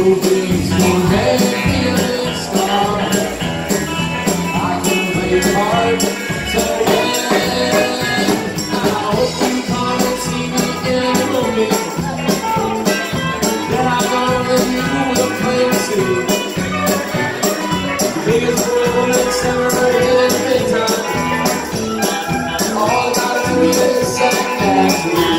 Movies won't make me a big star. I can play a part so well. I hope you come and see me in the movie. Then I know that you will play the city. Biggest role that's ever in big time. All I gotta do is act naturally.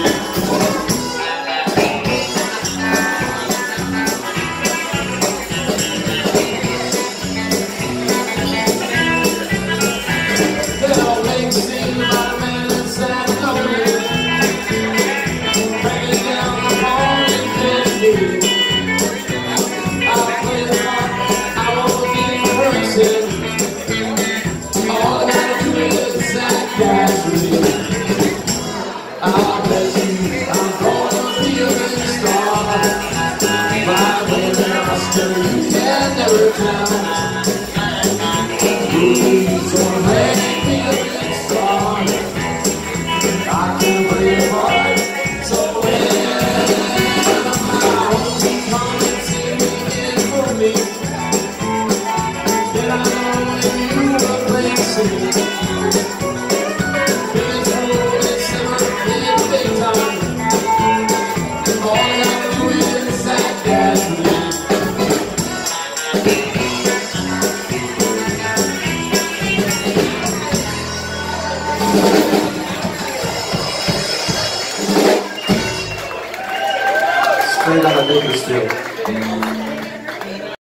Straight out of Bakersfield.